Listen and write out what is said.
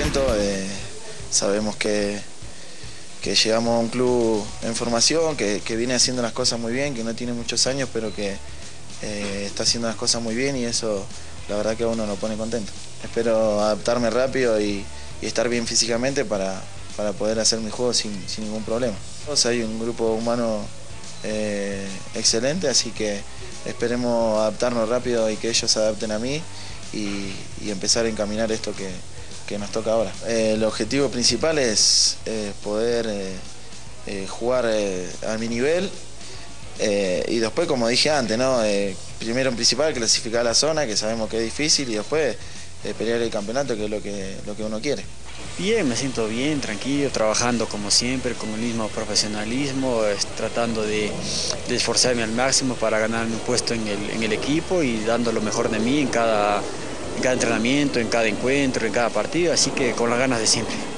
contento. Sabemos que llegamos a un club en formación, que viene haciendo las cosas muy bien, que no tiene muchos años, pero que está haciendo las cosas muy bien, y eso la verdad que a uno lo pone contento. Espero adaptarme rápido y estar bien físicamente para poder hacer mi juego sin ningún problema. Hay un grupo humano excelente, así que esperemos adaptarnos rápido y que ellos se adapten a mí y empezar a encaminar esto que nos toca ahora. El objetivo principal es poder jugar a mi nivel, y después, como dije antes, ¿no? Primero en principal clasificar a la zona, que sabemos que es difícil, y después pelear el campeonato, que es lo que uno quiere. Bien, me siento bien, tranquilo, trabajando como siempre, con el mismo profesionalismo, tratando de esforzarme al máximo para ganarme un puesto en el equipo y dando lo mejor de mí en cada entrenamiento, en cada encuentro, en cada partido, así que con las ganas de siempre.